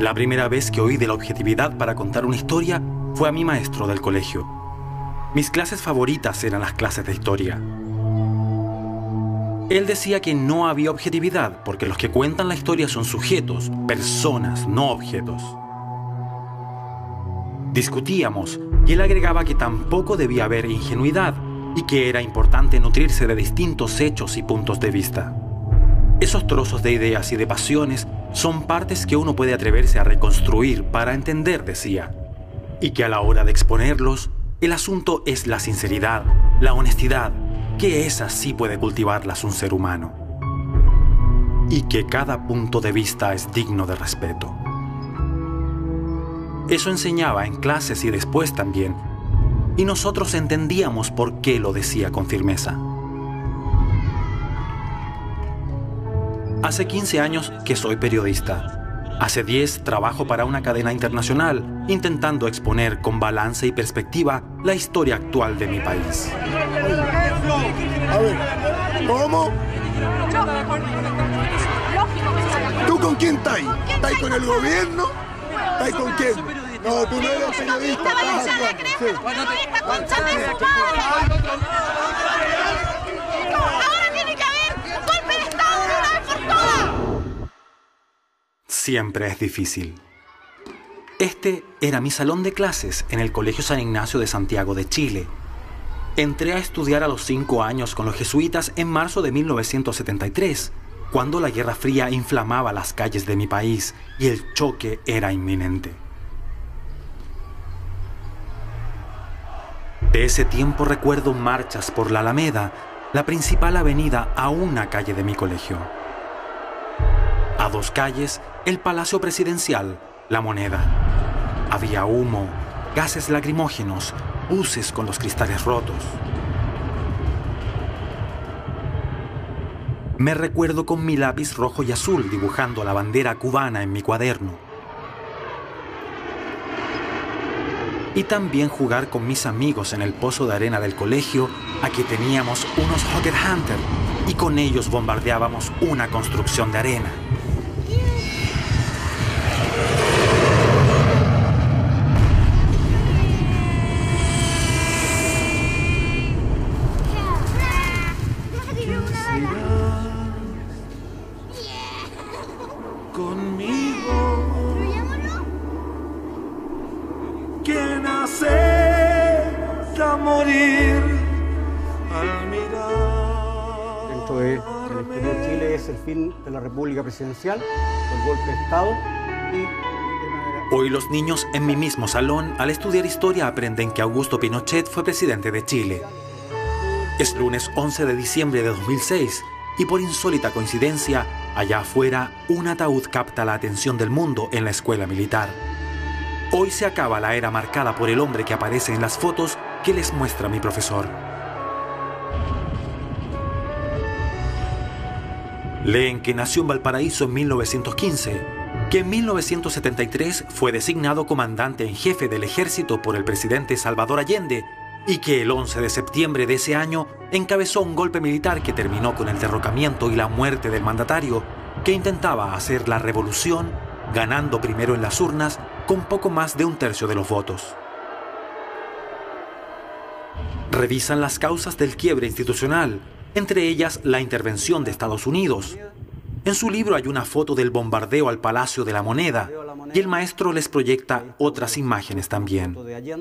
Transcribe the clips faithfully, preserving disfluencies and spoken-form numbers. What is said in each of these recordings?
La primera vez que oí de la objetividad para contar una historia fue a mi maestro del colegio. Mis clases favoritas eran las clases de historia. Él decía que no había objetividad porque los que cuentan la historia son sujetos, personas, no objetos. Discutíamos y él agregaba que tampoco debía haber ingenuidad y que era importante nutrirse de distintos hechos y puntos de vista. Esos trozos de ideas y de pasiones son partes que uno puede atreverse a reconstruir para entender, decía, y que a la hora de exponerlos, el asunto es la sinceridad, la honestidad, que esa sí puede cultivarlas un ser humano, y que cada punto de vista es digno de respeto. Eso enseñaba en clases y después también, y nosotros entendíamos por qué lo decía con firmeza. Hace quince años que soy periodista. Hace diez trabajo para una cadena internacional, intentando exponer con balance y perspectiva la historia actual de mi país. A ver, ¿cómo? ¿Tú con quién estás? ¿Estás con el gobierno? ¿Estás con quién? No, tú no eres periodista. Ahora tiene que haber un golpe de Estado de una vez por todas. Siempre es difícil. Este era mi salón de clases en el Colegio San Ignacio de Santiago de Chile. Entré a estudiar a los cinco años con los jesuitas en marzo de mil novecientos setenta y tres, cuando la Guerra Fría inflamaba las calles de mi país y el choque era inminente. De ese tiempo recuerdo marchas por la Alameda, la principal avenida a una calle de mi colegio. A dos calles, el Palacio Presidencial, La Moneda. Había humo, gases lacrimógenos, buses con los cristales rotos. Me recuerdo con mi lápiz rojo y azul dibujando la bandera cubana en mi cuaderno. Y también jugar con mis amigos en el pozo de arena del colegio, a que teníamos unos Hawker Hunter, y con ellos bombardeábamos una construcción de arena. El fin de la República Presidencial, el golpe de Estado y... Hoy los niños en mi mismo salón, al estudiar historia, aprenden que Augusto Pinochet fue presidente de Chile. Es lunes once de diciembre de dos mil seis y por insólita coincidencia, allá afuera, un ataúd capta la atención del mundo en la escuela militar. Hoy se acaba la era marcada por el hombre que aparece en las fotos que les muestra mi profesor. Leen que nació en Valparaíso en mil novecientos quince, que en mil novecientos setenta y tres fue designado comandante en jefe del ejército por el presidente Salvador Allende y que el once de septiembre de ese año encabezó un golpe militar que terminó con el derrocamiento y la muerte del mandatario, que intentaba hacer la revolución, ganando primero en las urnas con poco más de un tercio de los votos. Revisan las causas del quiebre institucional, entre ellas la intervención de Estados Unidos. En su libro hay una foto del bombardeo al Palacio de la Moneda y el maestro les proyecta otras imágenes también.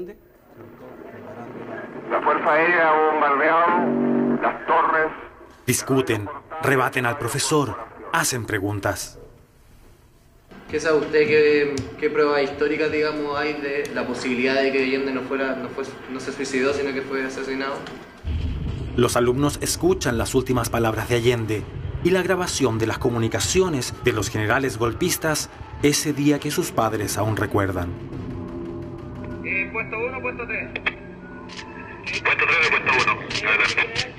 La Fuerza Aérea ha bombardeado las torres. Discuten, rebaten al profesor, hacen preguntas. ¿Qué sabe usted? ¿Qué, qué pruebas históricas, digamos, hay de la posibilidad de que Allende no, fuera, no, fue, no se suicidó, sino que fue asesinado? Los alumnos escuchan las últimas palabras de Allende y la grabación de las comunicaciones de los generales golpistas ese día que sus padres aún recuerdan. Eh, puesto uno, puesto tres. Puesto tres de puesto uno. Adelante.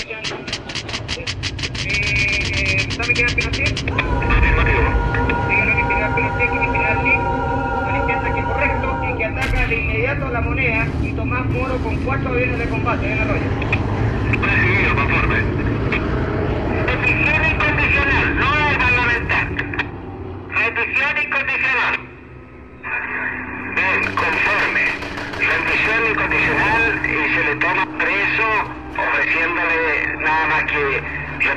Eh, ¿Sabe quién es Pinochet? Dígale que general Pinochet y general Lee manifiesta que es correcto y que ataca de inmediato La Moneda y Tomás Moro con cuatro aviones de combate en Arroyo. Recibido, conforme. Petición incondicional, no es parlamentar. Petición incondicional.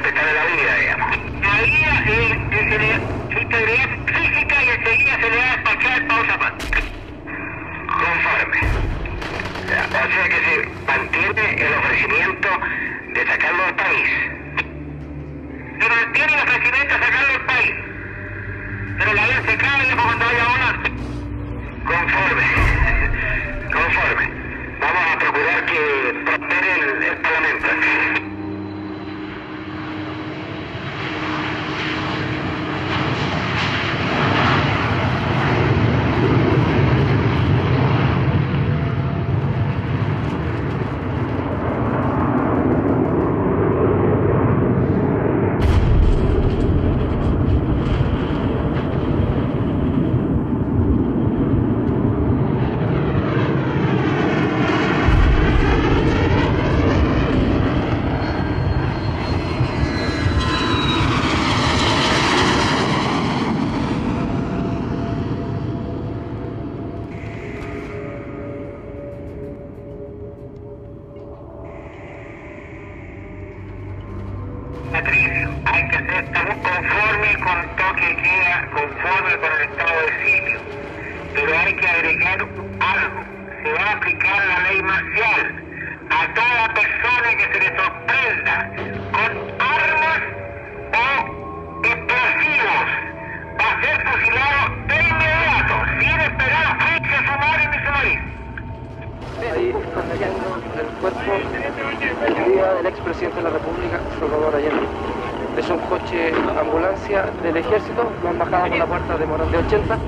que está de la vida, digamos. La vida es, es, es su integridad física y enseguida se le va a despachar pausa más. Conforme. O sea que se mantiene el ofrecimiento de sacarlo del país. Se mantiene el ofrecimiento de sacarlo del país. Pero la vida se cae y después cuando vaya a volar. Conforme. Conforme. Vamos a procurar que prospere el, el Parlamento. Patricio, hay que hacer, estamos conforme con toque queda, conforme con el estado de sitio, pero hay que agregar algo. Se va a aplicar la ley marcial a toda persona que se le sorprenda con armas o explosivos. Va a ser fusilado de inmediato, sin esperar juicio sumario ni sumario. Ahí están hallando el cuerpo el día del expresidente de la República, Salvador Allende. Es un coche ambulancia del ejército, lo han bajado por la puerta de Morón de ochenta.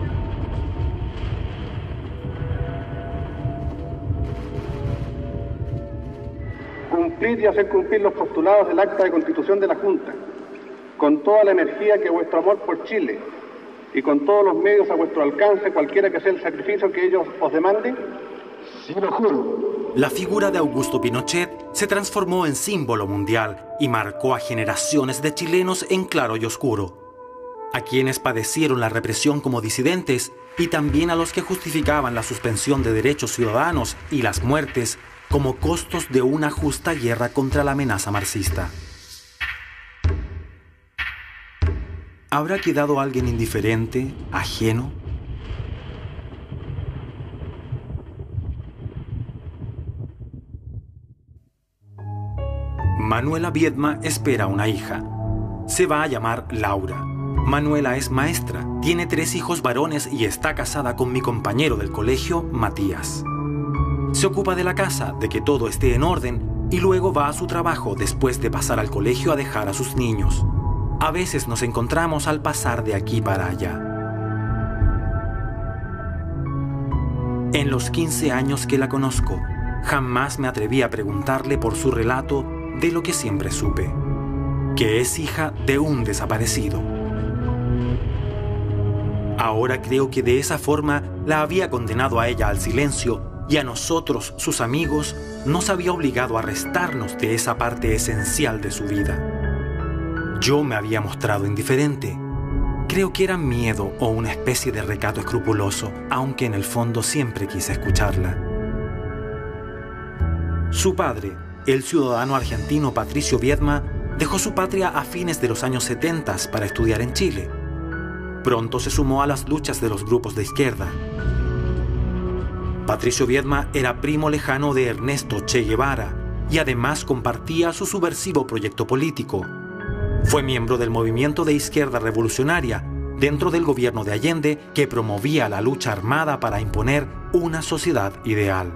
Cumplir y hacer cumplir los postulados del acta de constitución de la Junta, con toda la energía que vuestro amor por Chile y con todos los medios a vuestro alcance, cualquiera que sea el sacrificio que ellos os demanden. Sí, lo juro. La figura de Augusto Pinochet se transformó en símbolo mundial y marcó a generaciones de chilenos en claro y oscuro. A quienes padecieron la represión como disidentes y también a los que justificaban la suspensión de derechos ciudadanos y las muertes como costos de una justa guerra contra la amenaza marxista. ¿Habrá quedado alguien indiferente, ajeno? Manuela Viedma espera una hija. Se va a llamar Laura. Manuela es maestra, tiene tres hijos varones y está casada con mi compañero del colegio, Matías. Se ocupa de la casa, de que todo esté en orden y luego va a su trabajo después de pasar al colegio a dejar a sus niños. A veces nos encontramos al pasar de aquí para allá. En los quince años que la conozco, jamás me atreví a preguntarle por su relato de lo que siempre supe, que es hija de un desaparecido. Ahora creo que de esa forma la había condenado a ella al silencio y a nosotros, sus amigos, nos había obligado a restarnos de esa parte esencial de su vida. Yo me había mostrado indiferente. Creo que era miedo o una especie de recato escrupuloso, aunque en el fondo siempre quise escucharla. Su padre, el ciudadano argentino Patricio Viedma, dejó su patria a fines de los años setenta para estudiar en Chile. Pronto se sumó a las luchas de los grupos de izquierda. Patricio Viedma era primo lejano de Ernesto Che Guevara y además compartía su subversivo proyecto político. Fue miembro del movimiento de izquierda revolucionaria dentro del gobierno de Allende que promovía la lucha armada para imponer una sociedad ideal.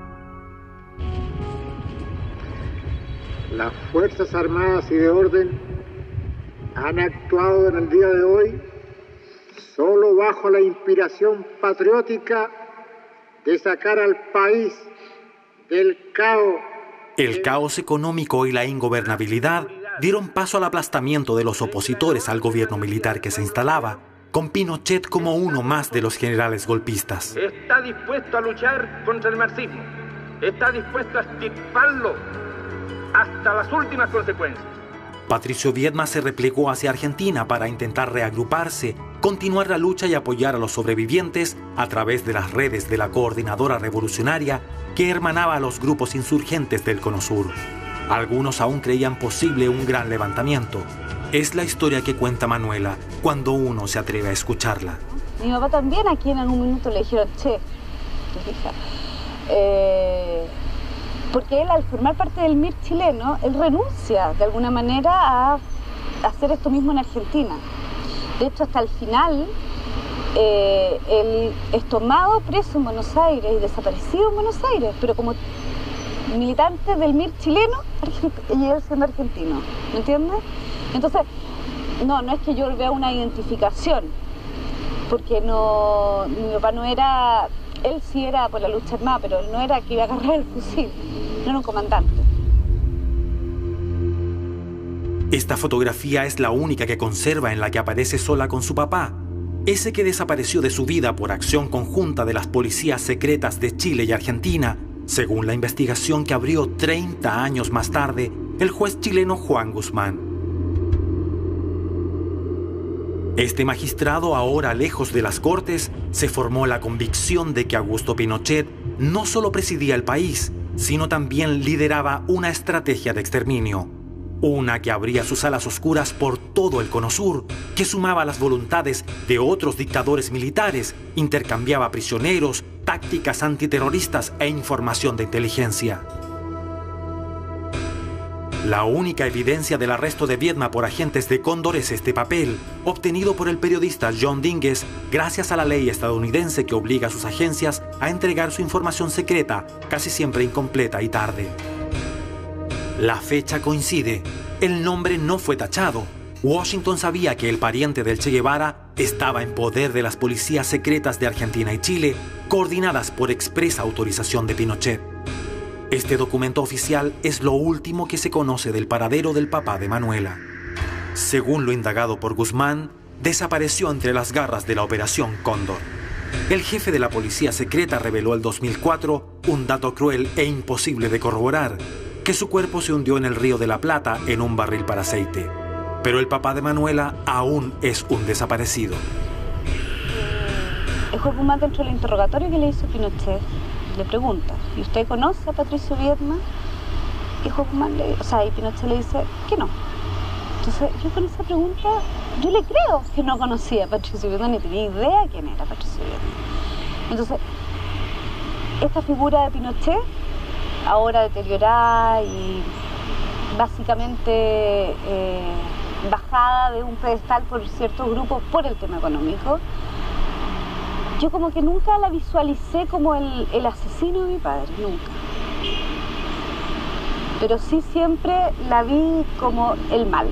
Las Fuerzas Armadas y de Orden han actuado en el día de hoy solo bajo la inspiración patriótica de sacar al país del caos. El caos económico y la ingobernabilidad dieron paso al aplastamiento de los opositores al gobierno militar que se instalaba, con Pinochet como uno más de los generales golpistas. Está dispuesto a luchar contra el marxismo, está dispuesto a extirparlo hasta las últimas consecuencias. Patricio Viedma se replegó hacia Argentina para intentar reagruparse, continuar la lucha y apoyar a los sobrevivientes a través de las redes de la Coordinadora Revolucionaria que hermanaba a los grupos insurgentes del Cono Sur. Algunos aún creían posible un gran levantamiento. Es la historia que cuenta Manuela cuando uno se atreve a escucharla. Mi papá también aquí en algún minuto le dijeron, che, fija, eh, porque él al formar parte del M I R chileno, él renuncia de alguna manera a hacer esto mismo en Argentina. De hecho, hasta el final, eh, él es tomado preso en Buenos Aires y desaparecido en Buenos Aires, pero como militante del M I R chileno y él siendo argentino, ¿me entiendes? Entonces, no, no es que yo vea una identificación, porque no, mi papá no era, él sí era por la lucha armada, pero él no era que iba a agarrar el fusil, no era un comandante. Esta fotografía es la única que conserva en la que aparece sola con su papá, ese que desapareció de su vida por acción conjunta de las policías secretas de Chile y Argentina, según la investigación que abrió treinta años más tarde el juez chileno Juan Guzmán. Este magistrado, ahora lejos de las cortes, se formó la convicción de que Augusto Pinochet no solo presidía el país, sino también lideraba una estrategia de exterminio. Una que abría sus alas oscuras por todo el Cono Sur, que sumaba las voluntades de otros dictadores militares, intercambiaba prisioneros, tácticas antiterroristas e información de inteligencia. La única evidencia del arresto de Viedma por agentes de Cóndor es este papel, obtenido por el periodista John Dinges gracias a la ley estadounidense que obliga a sus agencias a entregar su información secreta, casi siempre incompleta y tarde. La fecha coincide, el nombre no fue tachado. Washington sabía que el pariente del Che Guevara estaba en poder de las policías secretas de Argentina y Chile, coordinadas por expresa autorización de Pinochet. Este documento oficial es lo último que se conoce del paradero del papá de Manuela. Según lo indagado por Guzmán, desapareció entre las garras de la Operación Cóndor. El jefe de la policía secreta reveló en dos mil cuatro un dato cruel e imposible de corroborar, que su cuerpo se hundió en el Río de la Plata en un barril para aceite. Pero el papá de Manuela aún es un desaparecido. El juez Guzmán, dentro del interrogatorio que le hizo Pinochet, le pregunta, ¿y usted conoce a Patricio Viedma? Y juez Guzmán le, o sea, y Pinochet le dice que no. Entonces, yo con esa pregunta, yo le creo que no conocía a Patricio Viedma, ni tenía idea quién era Patricio Viedma. Entonces, esta figura de Pinochet, ahora deteriorada y básicamente eh, bajada de un pedestal por ciertos grupos por el tema económico, yo como que nunca la visualicé como el, el asesino de mi padre, nunca. Pero sí siempre la vi como el mal.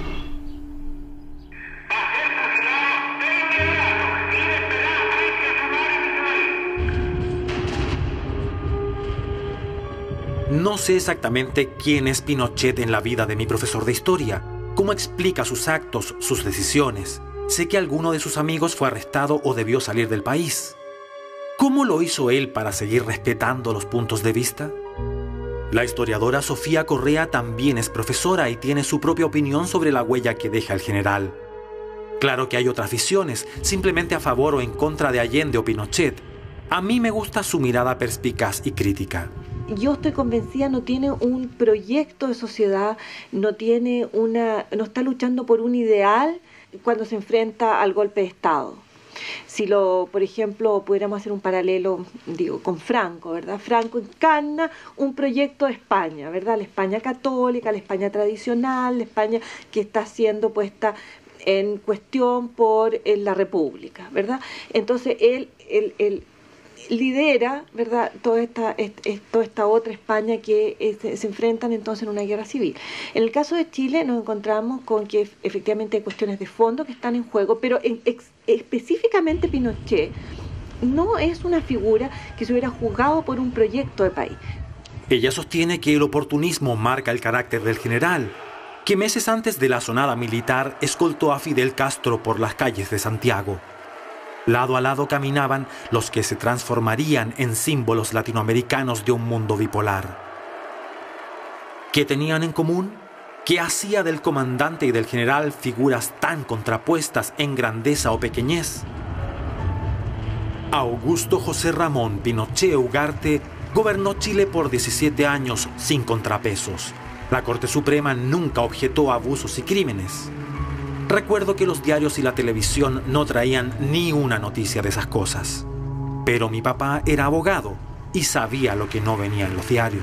No sé exactamente quién es Pinochet en la vida de mi profesor de historia, cómo explica sus actos, sus decisiones. Sé que alguno de sus amigos fue arrestado o debió salir del país. ¿Cómo lo hizo él para seguir respetando los puntos de vista? La historiadora Sofía Correa también es profesora y tiene su propia opinión sobre la huella que deja el general. Claro que hay otras visiones, simplemente a favor o en contra de Allende o Pinochet. A mí me gusta su mirada perspicaz y crítica. Yo estoy convencida, no tiene un proyecto de sociedad, no tiene una, no está luchando por un ideal cuando se enfrenta al golpe de Estado. Si lo, por ejemplo, pudiéramos hacer un paralelo, digo, con Franco, ¿verdad? Franco encarna un proyecto de España, ¿verdad? La España católica, la España tradicional, la España que está siendo puesta en cuestión por la República, ¿verdad? Entonces él, él, él lidera, ¿verdad?, toda esta, est, toda esta otra España que es, se enfrentan entonces en una guerra civil. En el caso de Chile nos encontramos con que efectivamente hay cuestiones de fondo que están en juego, pero en, ex, específicamente Pinochet no es una figura que se hubiera juzgado por un proyecto de país. Ella sostiene que el oportunismo marca el carácter del general, que meses antes de la asonada militar escoltó a Fidel Castro por las calles de Santiago. Lado a lado caminaban los que se transformarían en símbolos latinoamericanos de un mundo bipolar. ¿Qué tenían en común? ¿Qué hacía del comandante y del general figuras tan contrapuestas en grandeza o pequeñez? Augusto José Ramón Pinochet Ugarte gobernó Chile por diecisiete años sin contrapesos. La Corte Suprema nunca objetó abusos y crímenes. Recuerdo que los diarios y la televisión no traían ni una noticia de esas cosas. Pero mi papá era abogado y sabía lo que no venía en los diarios.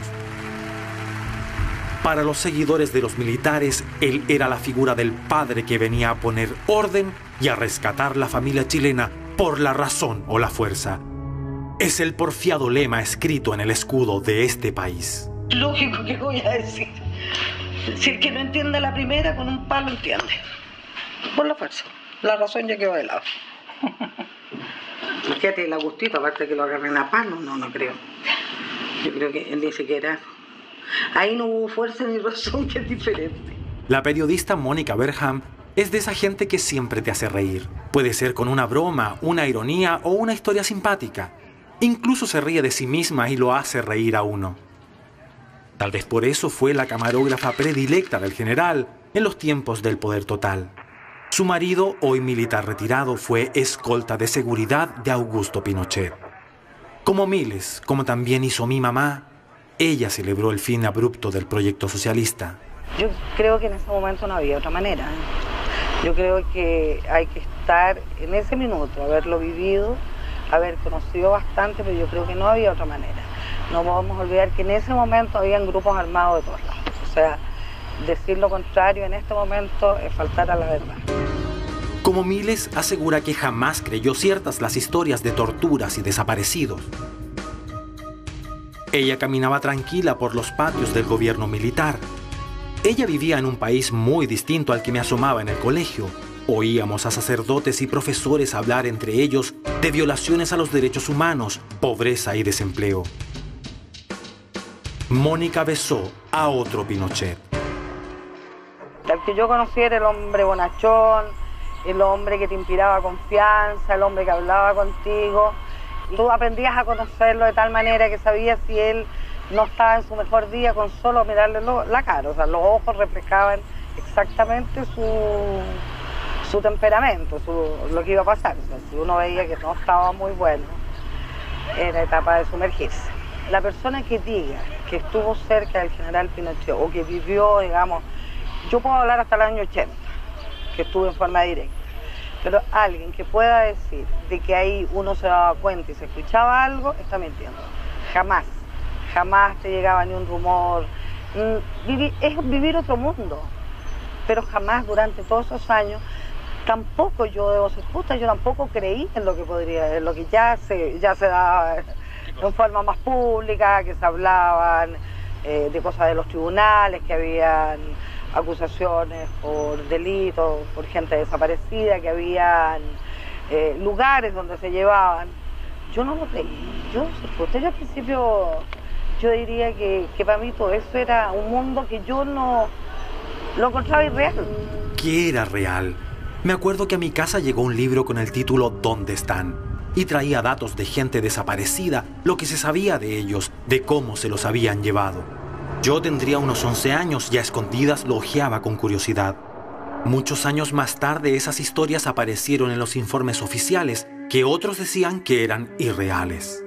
Para los seguidores de los militares, él era la figura del padre que venía a poner orden y a rescatar la familia chilena por la razón o la fuerza. Es el porfiado lema escrito en el escudo de este país. Lógico que voy a decir. Si el que no entiende la primera, con un palo entiende. Por la fuerza. La razón ya quedó de lado. Fíjate, el Agustito, aparte que lo agarren a palo, no, no creo. Yo creo que ni siquiera... Ahí no hubo fuerza ni razón, que es diferente. La periodista Mónica Bergham es de esa gente que siempre te hace reír. Puede ser con una broma, una ironía o una historia simpática. Incluso se ríe de sí misma y lo hace reír a uno. Tal vez por eso fue la camarógrafa predilecta del general en los tiempos del poder total. Su marido, hoy militar retirado, fue escolta de seguridad de Augusto Pinochet. Como miles, como también hizo mi mamá, ella celebró el fin abrupto del proyecto socialista. Yo creo que en ese momento no había otra manera. Yo creo que hay que estar en ese minuto, haberlo vivido, haber conocido bastante, pero yo creo que no había otra manera. No podemos olvidar que en ese momento habían grupos armados de todos lados. O sea, decir lo contrario en este momento es faltar a la verdad. Como Miles asegura que jamás creyó ciertas las historias de torturas y desaparecidos. Ella caminaba tranquila por los patios del gobierno militar. Ella vivía en un país muy distinto al que me asomaba en el colegio. Oíamos a sacerdotes y profesores hablar entre ellos de violaciones a los derechos humanos, pobreza y desempleo. Mónica besó a otro Pinochet. El que yo conocí era el hombre bonachón, el hombre que te inspiraba confianza, el hombre que hablaba contigo. Tú aprendías a conocerlo de tal manera que sabías si él no estaba en su mejor día con solo mirarle lo, la cara. O sea, los ojos reflejaban exactamente su, su temperamento, su, lo que iba a pasar. O sea, si uno veía que no estaba muy bueno, era etapa de sumergirse. La persona que diga que estuvo cerca del general Pinochet o que vivió, digamos, yo puedo hablar hasta el año ochenta, que estuve en forma directa, pero alguien que pueda decir de que ahí uno se daba cuenta y se escuchaba algo, está mintiendo. Jamás, jamás te llegaba ni un rumor. Vivi, es vivir otro mundo, pero jamás durante todos esos años, tampoco yo debo ser justa, yo tampoco creí en lo que podría, en lo que ya se, ya se daba en forma más pública, que se hablaban eh, de cosas de los tribunales, que habían acusaciones por delitos, por gente desaparecida, que habían eh, lugares donde se llevaban. Yo no lo creí. Yo, yo al principio yo diría que, que para mí todo eso era un mundo que yo no lo encontraba irreal. ¿Qué era real? Me acuerdo que a mi casa llegó un libro con el título ¿Dónde están? Y traía datos de gente desaparecida, lo que se sabía de ellos, de cómo se los habían llevado. Yo tendría unos once años y a escondidas lo hojeaba con curiosidad. Muchos años más tarde esas historias aparecieron en los informes oficiales, que otros decían que eran irreales.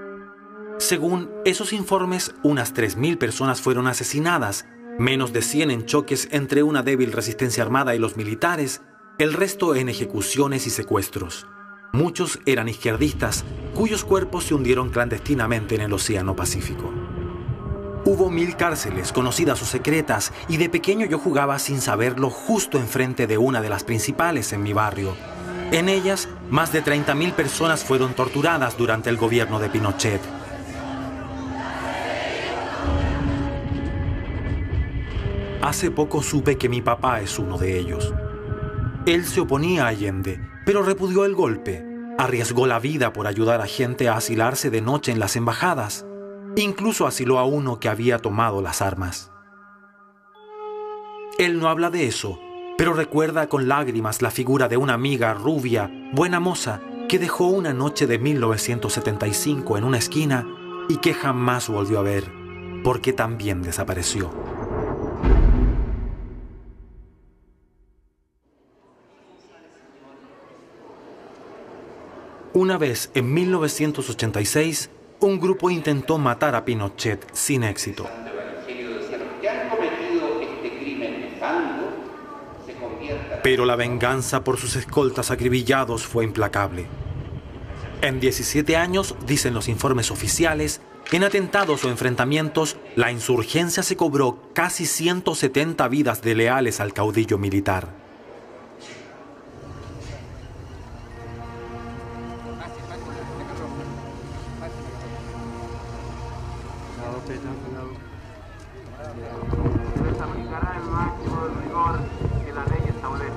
Según esos informes, unas tres mil personas fueron asesinadas, menos de cien en choques entre una débil resistencia armada y los militares, el resto en ejecuciones y secuestros. Muchos eran izquierdistas, cuyos cuerpos se hundieron clandestinamente en el Océano Pacífico. Hubo mil cárceles, conocidas o secretas, y de pequeño yo jugaba sin saberlo justo enfrente de una de las principales en mi barrio. En ellas, más de treinta mil personas fueron torturadas durante el gobierno de Pinochet. Hace poco supe que mi papá es uno de ellos. Él se oponía a Allende, pero repudió el golpe. Arriesgó la vida por ayudar a gente a asilarse de noche en las embajadas. Incluso asiló a uno que había tomado las armas. Él no habla de eso, pero recuerda con lágrimas la figura de una amiga rubia, buena moza, que dejó una noche de mil novecientos setenta y cinco en una esquina y que jamás volvió a ver, porque también desapareció. Una vez, en mil novecientos ochenta y seis, un grupo intentó matar a Pinochet sin éxito. Que han cometido Pero la venganza por sus escoltas acribillados fue implacable. En diecisiete años, dicen los informes oficiales, en atentados o enfrentamientos, la insurgencia se cobró casi ciento setenta vidas de leales al caudillo militar. Se aplicará el máximo del rigor que la ley establece.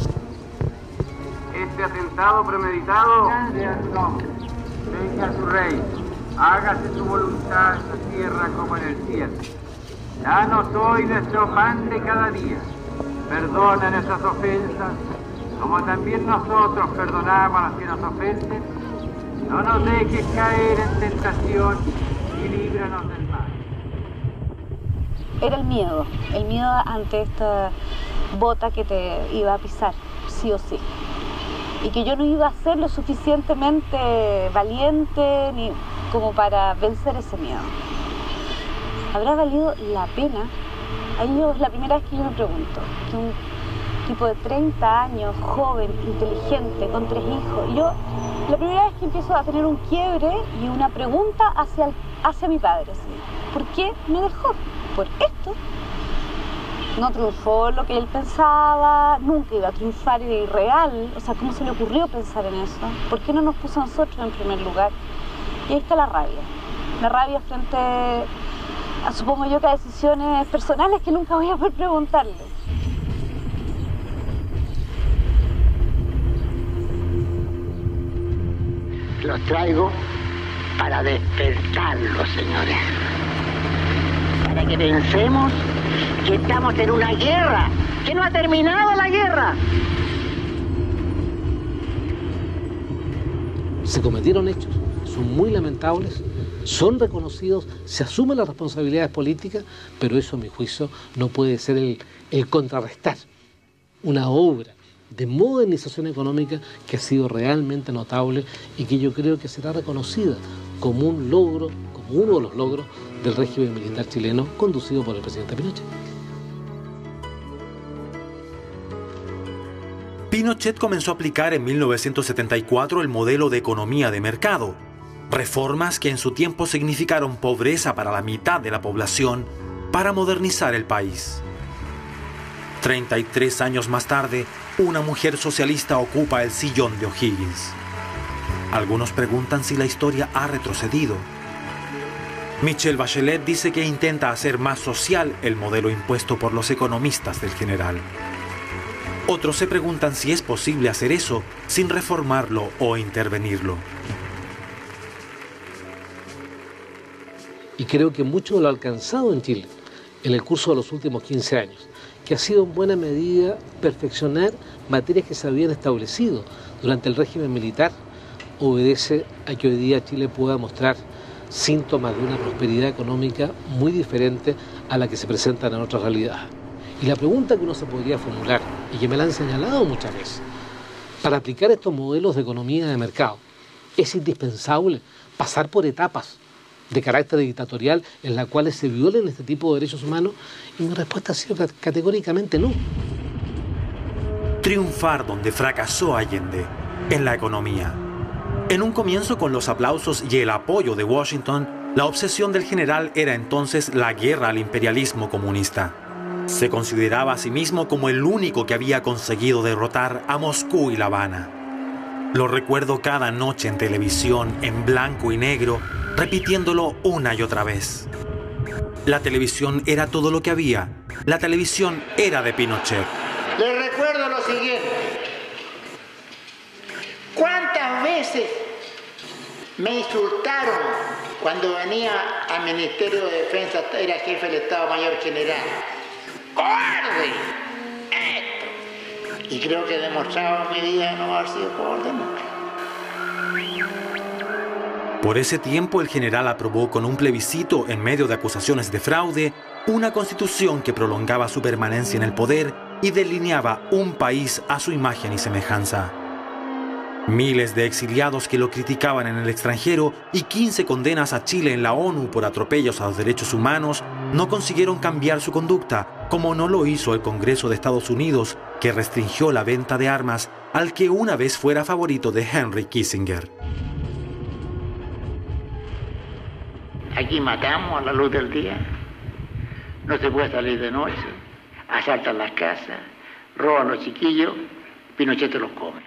Este atentado premeditado, venga su rey, hágase su voluntad en la tierra como en el cielo. Danos hoy nuestro pan de cada día. Perdona nuestras ofensas, como también nosotros perdonamos a los que nos ofenden. No nos dejes caer en tentación y líbranos del mal. Era el miedo, el miedo ante esta bota que te iba a pisar, sí o sí. Y que yo no iba a ser lo suficientemente valiente ni como para vencer ese miedo. ¿Habrá valido la pena? Ahí yo, es la primera vez que yo me pregunto, que un tipo de treinta años, joven, inteligente, con tres hijos, y yo, la primera vez que empiezo a tener un quiebre y una pregunta hacia, el, hacia mi padre, ¿sí? ¿Por qué me dejó? ¿Por esto? No triunfó lo que él pensaba, nunca iba a triunfar, era irreal. O sea, ¿cómo se le ocurrió pensar en eso? ¿Por qué no nos puso a nosotros en primer lugar? Y ahí está la rabia. La rabia frente a, supongo yo, que a decisiones personales que nunca voy a poder preguntarle. Los traigo para despertarlos, señores. Para que pensemos que estamos en una guerra, que no ha terminado la guerra. Se cometieron hechos, son muy lamentables, son reconocidos, se asumen las responsabilidades políticas, pero eso, a mi juicio, no puede ser el, el contrarrestar una obra de modernización económica que ha sido realmente notable y que yo creo que será reconocida como un logro, como uno de los logros del régimen militar chileno conducido por el presidente Pinochet. Pinochet comenzó a aplicar en mil novecientos setenta y cuatro el modelo de economía de mercado, reformas que en su tiempo significaron pobreza para la mitad de la población para modernizar el país. treinta y tres años más tarde, una mujer socialista ocupa el sillón de O'Higgins. Algunos preguntan si la historia ha retrocedido. Michelle Bachelet dice que intenta hacer más social el modelo impuesto por los economistas del general. Otros se preguntan si es posible hacer eso sin reformarlo o intervenirlo. Y creo que mucho de lo alcanzado en Chile en el curso de los últimos quince años, que ha sido en buena medida perfeccionar materias que se habían establecido durante el régimen militar, obedece a que hoy día Chile pueda mostrar síntomas de una prosperidad económica muy diferente a la que se presentan en otras realidades. Y la pregunta que uno se podría formular, y que me la han señalado muchas veces, para aplicar estos modelos de economía de mercado, ¿es indispensable pasar por etapas de carácter dictatorial en las cuales se violen este tipo de derechos humanos? Y mi respuesta ha sido categóricamente no. Triunfar donde fracasó Allende, en la economía. En un comienzo, con los aplausos y el apoyo de Washington, la obsesión del general era entonces la guerra al imperialismo comunista. Se consideraba a sí mismo como el único que había conseguido derrotar a Moscú y La Habana. Lo recuerdo cada noche en televisión, en blanco y negro, repitiéndolo una y otra vez. La televisión era todo lo que había. La televisión era de Pinochet. Les recuerdo lo siguiente. ¿Cuántas veces me insultaron cuando venía al Ministerio de Defensa, era jefe del Estado Mayor General? ¡Cobarde! Esto. Y creo que he demostrado en mi vida no haber sido cobarde nunca. Por ese tiempo, el general aprobó con un plebiscito, en medio de acusaciones de fraude, una constitución que prolongaba su permanencia en el poder y delineaba un país a su imagen y semejanza. Miles de exiliados que lo criticaban en el extranjero y quince condenas a Chile en la ONU por atropellos a los derechos humanos no consiguieron cambiar su conducta, como no lo hizo el Congreso de Estados Unidos, que restringió la venta de armas al que una vez fuera favorito de Henry Kissinger. Aquí matamos a la luz del día, no se puede salir de noche, asaltan las casas, roban a los chiquillos, Pinochet se los come.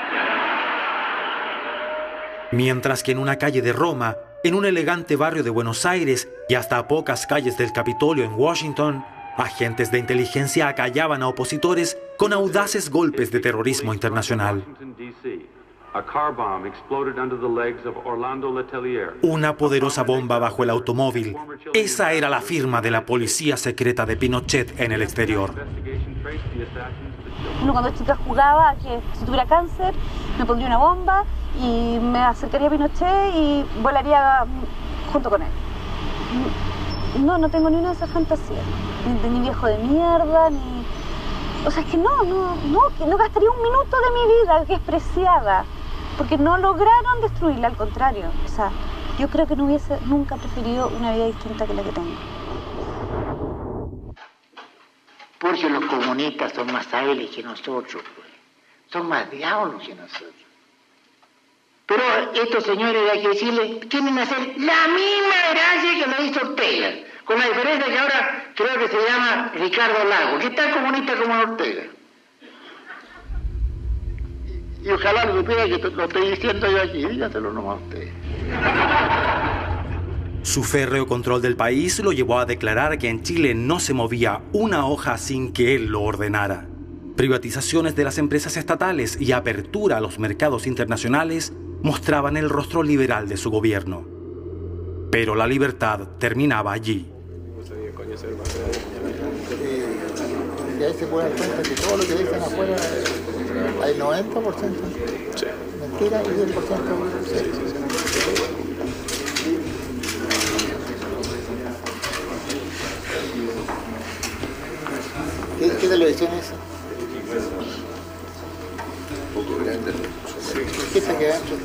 Mientras que en una calle de Roma, en un elegante barrio de Buenos Aires y hasta a pocas calles del Capitolio en Washington, agentes de inteligencia acallaban a opositores con audaces golpes de terrorismo internacional. Una poderosa bomba bajo el automóvil. Esa era la firma de la policía secreta de Pinochet en el exterior. Uno cuando chica jugaba que si tuviera cáncer me pondría una bomba y me acercaría a Pinochet y volaría junto con él. No, no tengo ni una de esas fantasías. Ni de ni viejo de mierda, ni... O sea, es que no, no, no, que no gastaría un minuto de mi vida, que es preciada. Porque no lograron destruirla, al contrario. O sea, yo creo que no hubiese nunca preferido una vida distinta que la que tengo. Porque los comunistas son más hábiles que nosotros, pues. Son más diablos que nosotros. Pero estos señores de aquí de Chile quieren hacer la misma gracia que lo hizo Ortega, con la diferencia que ahora creo que se llama Ricardo Lagos, que es tan comunista como Ortega. Y, y ojalá lo supiera que lo estoy diciendo yo aquí, dígaselo nomás a ustedes. Su férreo control del país lo llevó a declarar que en Chile no se movía una hoja sin que él lo ordenara. Privatizaciones de las empresas estatales y apertura a los mercados internacionales mostraban el rostro liberal de su gobierno. Pero la libertad terminaba allí. Y ahí se puede dar cuenta que todo lo que dicen afuera hay noventa por ciento mentira y diez por ciento cierto. ¿Qué, ¿Qué televisión es esa? Un poco grande. ¿Qué se queda dentro?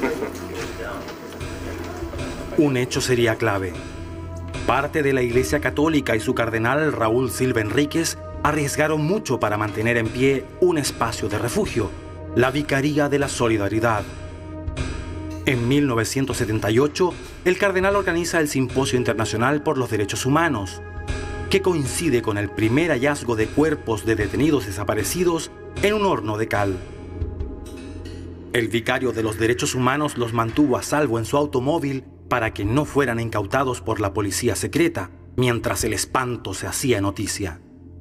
Un hecho sería clave. Parte de la Iglesia Católica y su cardenal Raúl Silva Enríquez arriesgaron mucho para mantener en pie un espacio de refugio, la Vicaría de la Solidaridad. En mil novecientos setenta y ocho, el cardenal organiza el Simposio Internacional por los Derechos Humanos, que coincide con el primer hallazgo de cuerpos de detenidos desaparecidos en un horno de cal. El vicario de los derechos humanos los mantuvo a salvo en su automóvil para que no fueran incautados por la policía secreta, mientras el espanto se hacía noticia.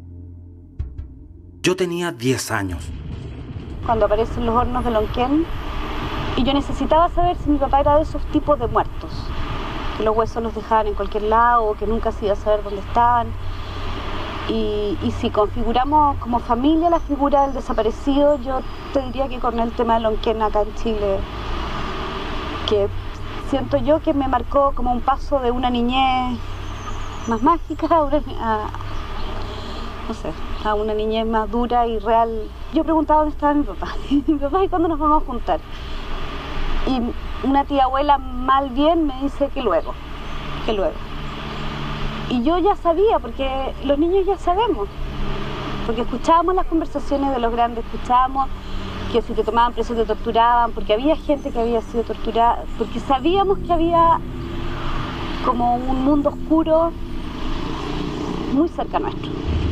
Yo tenía diez años. Cuando aparecen los hornos de Lonquén, y yo necesitaba saber si mi papá era de esos tipos de muertos, que los huesos los dejaban en cualquier lado, o que nunca se iba a saber dónde estaban. Y, y si configuramos como familia la figura del desaparecido, yo te diría que con el tema de Lonquén acá en Chile, que siento yo que me marcó como un paso de una niñez más mágica a una, a, no sé, a una niñez más dura y real. Yo preguntaba dónde estaba mi papá, mi papá, ¿y cuándo nos vamos a juntar? Y una tía abuela mal bien me dice que luego, que luego. Y yo ya sabía, porque los niños ya sabemos, porque escuchábamos las conversaciones de los grandes, escuchábamos que si te tomaban preso te torturaban, porque había gente que había sido torturada, porque sabíamos que había como un mundo oscuro muy cerca nuestro.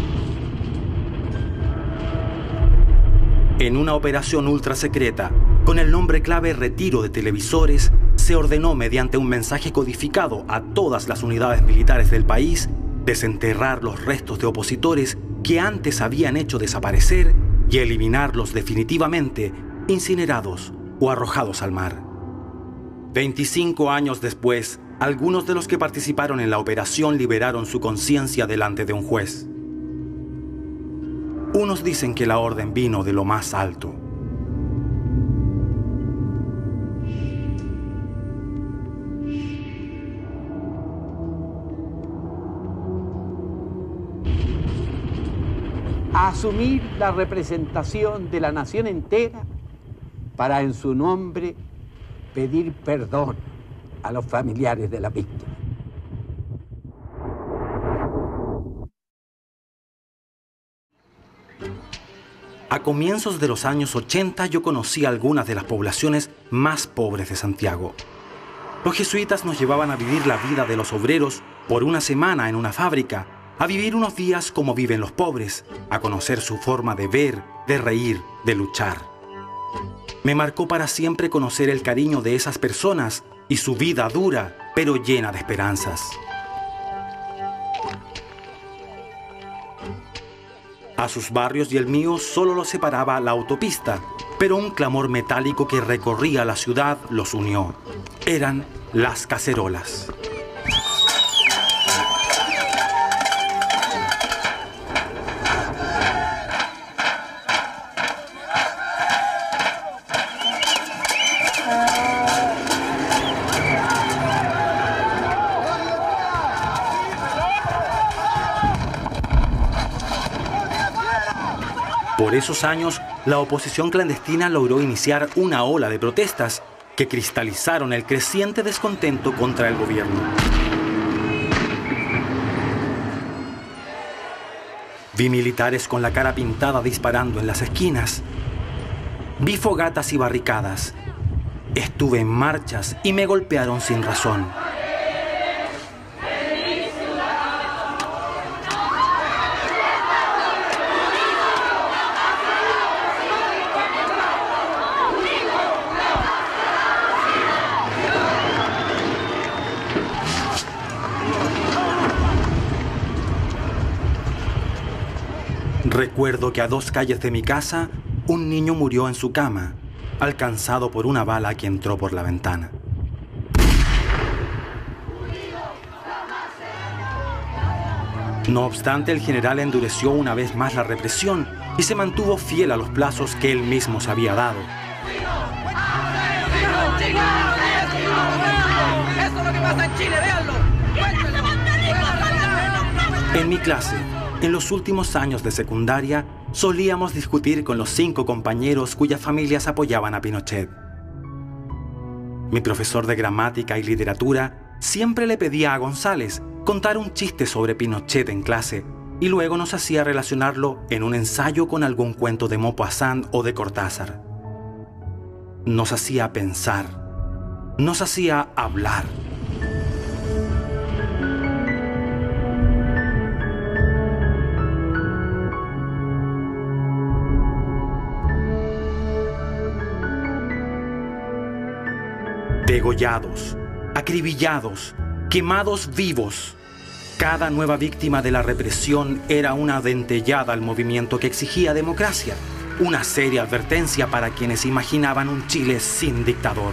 En una operación ultra secreta, con el nombre clave Retiro de Televisores, se ordenó mediante un mensaje codificado a todas las unidades militares del país desenterrar los restos de opositores que antes habían hecho desaparecer y eliminarlos definitivamente, incinerados o arrojados al mar. veinticinco años después, algunos de los que participaron en la operación liberaron su conciencia delante de un juez. Unos dicen que la orden vino de lo más alto. A asumir la representación de la nación entera para en su nombre pedir perdón a los familiares de la víctima. A comienzos de los años ochenta yo conocí algunas de las poblaciones más pobres de Santiago. Los jesuitas nos llevaban a vivir la vida de los obreros por una semana en una fábrica, a vivir unos días como viven los pobres, a conocer su forma de ver, de reír, de luchar. Me marcó para siempre conocer el cariño de esas personas y su vida dura, pero llena de esperanzas. A sus barrios y el mío solo los separaba la autopista, pero un clamor metálico que recorría la ciudad los unió. Eran las cacerolas. Por esos años, la oposición clandestina logró iniciar una ola de protestas que cristalizaron el creciente descontento contra el gobierno. Vi militares con la cara pintada disparando en las esquinas. Vi fogatas y barricadas. Estuve en marchas y me golpearon sin razón. Recuerdo que a dos calles de mi casa, un niño murió en su cama, alcanzado por una bala que entró por la ventana. No obstante, el general endureció una vez más la represión y se mantuvo fiel a los plazos que él mismo se había dado. Eso es lo que pasa en Chile, véanlo. En mi clase, en los últimos años de secundaria, solíamos discutir con los cinco compañeros cuyas familias apoyaban a Pinochet. Mi profesor de gramática y literatura siempre le pedía a González contar un chiste sobre Pinochet en clase y luego nos hacía relacionarlo en un ensayo con algún cuento de Maupassant o de Cortázar. Nos hacía pensar, nos hacía hablar. Degollados, acribillados, quemados vivos. Cada nueva víctima de la represión era una dentellada al movimiento que exigía democracia, una seria advertencia para quienes imaginaban un Chile sin dictador.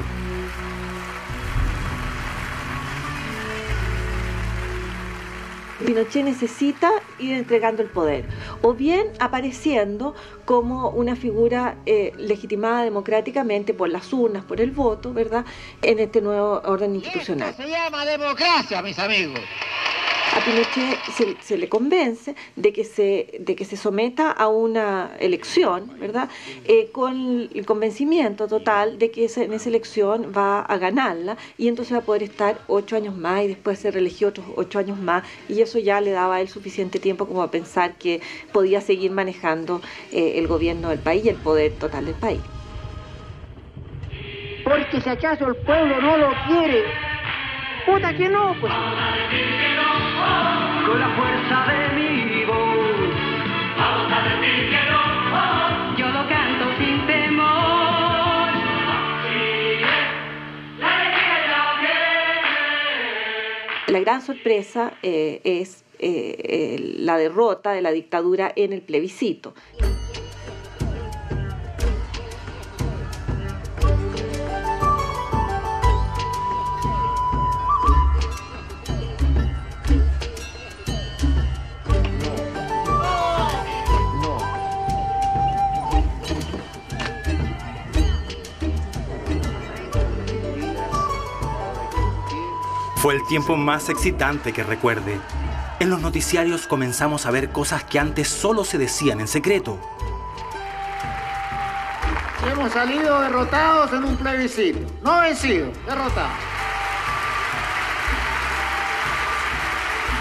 Pinochet necesita ir entregando el poder, o bien apareciendo como una figura eh, legitimada democráticamente por las urnas, por el voto, ¿verdad?, en este nuevo orden institucional. Esto se llama democracia, mis amigos. A Pinochet se, se le convence de que se, de que se someta a una elección, ¿verdad?, eh, con el convencimiento total de que ese, en esa elección va a ganarla y entonces va a poder estar ocho años más y después se reeligió otros ocho años más y eso ya le daba a él suficiente tiempo como a pensar que podía seguir manejando eh, el gobierno del país y el poder total del país. Porque si acaso el pueblo no lo quiere, puta que no, pues. Con la fuerza de mi voz, vamos a decir que no. Yo lo canto sin temor. La gran sorpresa eh, es eh, eh, la derrota de la dictadura en el plebiscito. Fue el tiempo más excitante que recuerde. En los noticiarios comenzamos a ver cosas que antes solo se decían en secreto. Hemos salido derrotados en un plebiscito. No vencidos, derrotados.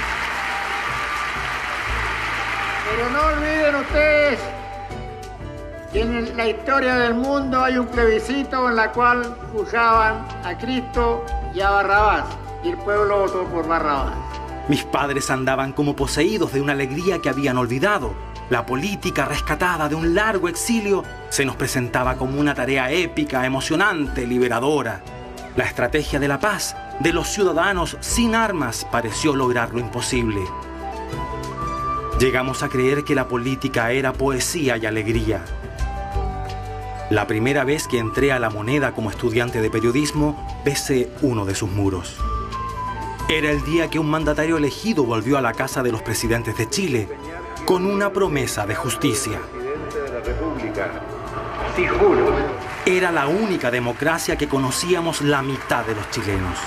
Pero no olviden ustedes que en la historia del mundo hay un plebiscito en la cual juzgaban a Cristo y a Barrabás, y el pueblo votó por Barrabás. Mis padres andaban como poseídos de una alegría que habían olvidado. La política, rescatada de un largo exilio, se nos presentaba como una tarea épica, emocionante, liberadora. La estrategia de la paz de los ciudadanos sin armas pareció lograr lo imposible. Llegamos a creer que la política era poesía y alegría. La primera vez que entré a La Moneda como estudiante de periodismo, besé uno de sus muros. Era el día que un mandatario elegido volvió a la casa de los presidentes de Chile con una promesa de justicia. Presidente de la República, sí juro. Era la única democracia que conocíamos la mitad de los chilenos.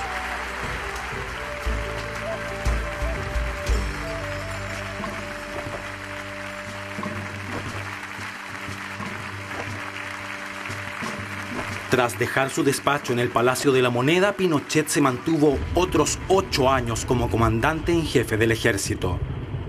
Tras dejar su despacho en el Palacio de la Moneda, Pinochet se mantuvo otros ocho años como comandante en jefe del ejército.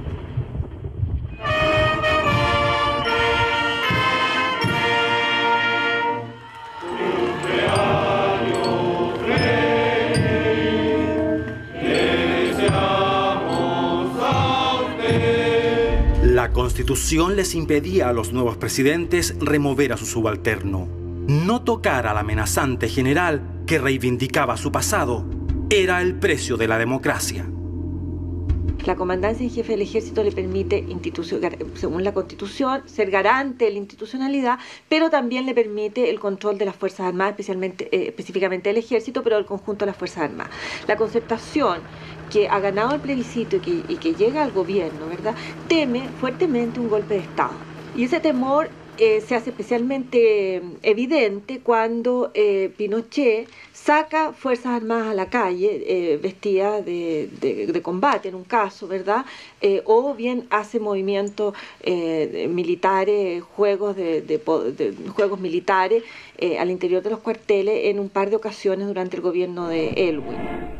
La Constitución les impedía a los nuevos presidentes remover a su subalterno. No tocar al amenazante general que reivindicaba su pasado era el precio de la democracia. La comandancia en jefe del ejército le permite, según la Constitución, ser garante de la institucionalidad, pero también le permite el control de las Fuerzas Armadas, especialmente, eh, específicamente del ejército, pero del conjunto de las Fuerzas Armadas. La concertación que ha ganado el plebiscito y que, y que llega al gobierno, ¿verdad?, teme fuertemente un golpe de Estado. Y ese temor eh, se hace especialmente evidente cuando eh, Pinochet saca Fuerzas Armadas a la calle, eh, vestida de, de, de combate en un caso, ¿verdad? Eh, o bien hace movimientos eh, militares, juegos, de, de, de, de, juegos militares eh, al interior de los cuarteles en un par de ocasiones durante el gobierno de Elwin.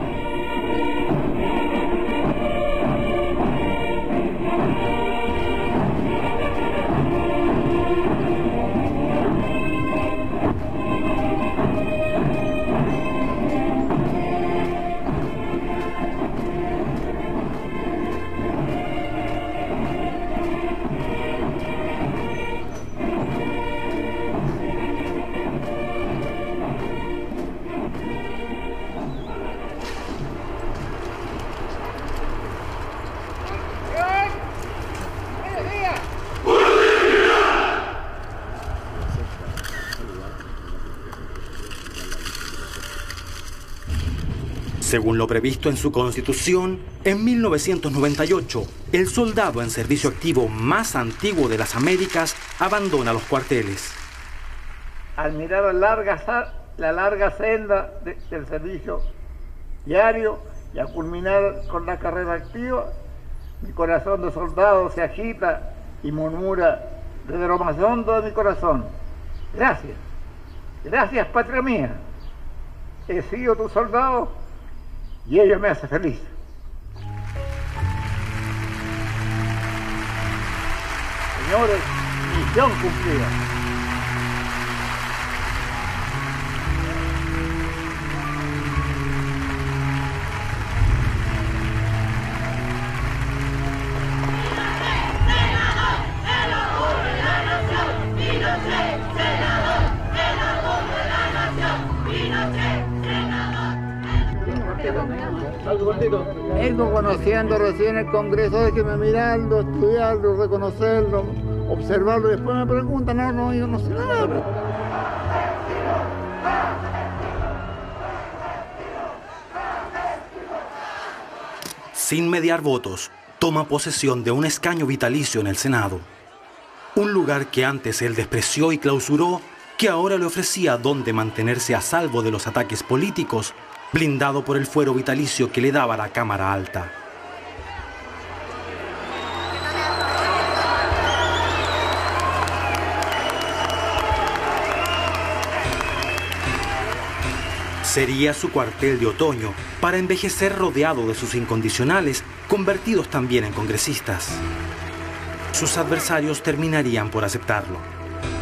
Según lo previsto en su Constitución, en mil novecientos noventa y ocho, el soldado en servicio activo más antiguo de las Américas abandona los cuarteles. Al mirar la larga, la larga senda de, del servicio diario y a culminar con la carrera activa, mi corazón de soldado se agita y murmura desde lo más hondo de mi corazón: gracias, gracias patria mía, he sido tu soldado y ello me hace feliz. Señores, misión cumplida. Vengo conociendo recién el Congreso, déjeme mirarlo, estudiarlo, reconocerlo, observarlo, y después me preguntan, no, no, yo no sé nada. Sin mediar votos, toma posesión de un escaño vitalicio en el Senado. Un lugar que antes él despreció y clausuró, que ahora le ofrecía donde mantenerse a salvo de los ataques políticos, blindado por el fuero vitalicio que le daba la Cámara Alta. Sería su cuartel de otoño para envejecer rodeado de sus incondicionales, convertidos también en congresistas. Sus adversarios terminarían por aceptarlo.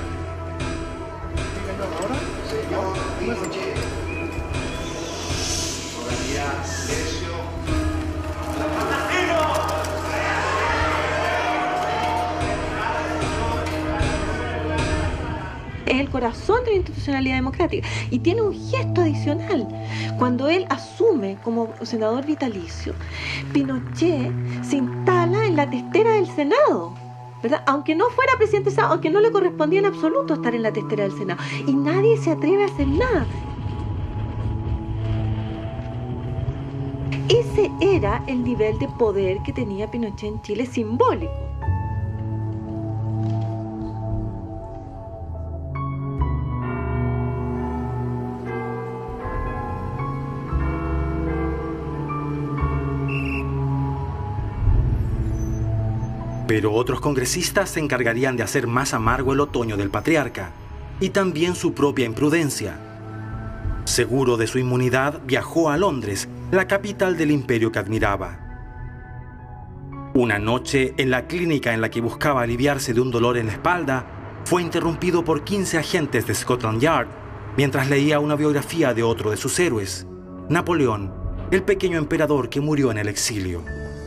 Es el corazón de la institucionalidad democrática y tiene un gesto adicional. Cuando él asume como senador vitalicio, Pinochet se instala en la testera del Senado, ¿verdad? Aunque no fuera presidente del Senado, aunque no le correspondía en absoluto estar en la testera del Senado, y nadie se atreve a hacer nada. Ese era el nivel de poder que tenía Pinochet en Chile, simbólico. Pero otros congresistas se encargarían de hacer más amargo el otoño del patriarca y también su propia imprudencia. Seguro de su inmunidad, viajó a Londres, la capital del imperio que admiraba. Una noche, en la clínica en la que buscaba aliviarse de un dolor en la espalda, fue interrumpido por quince agentes de Scotland Yard mientras leía una biografía de otro de sus héroes, Napoleón, el pequeño emperador que murió en el exilio.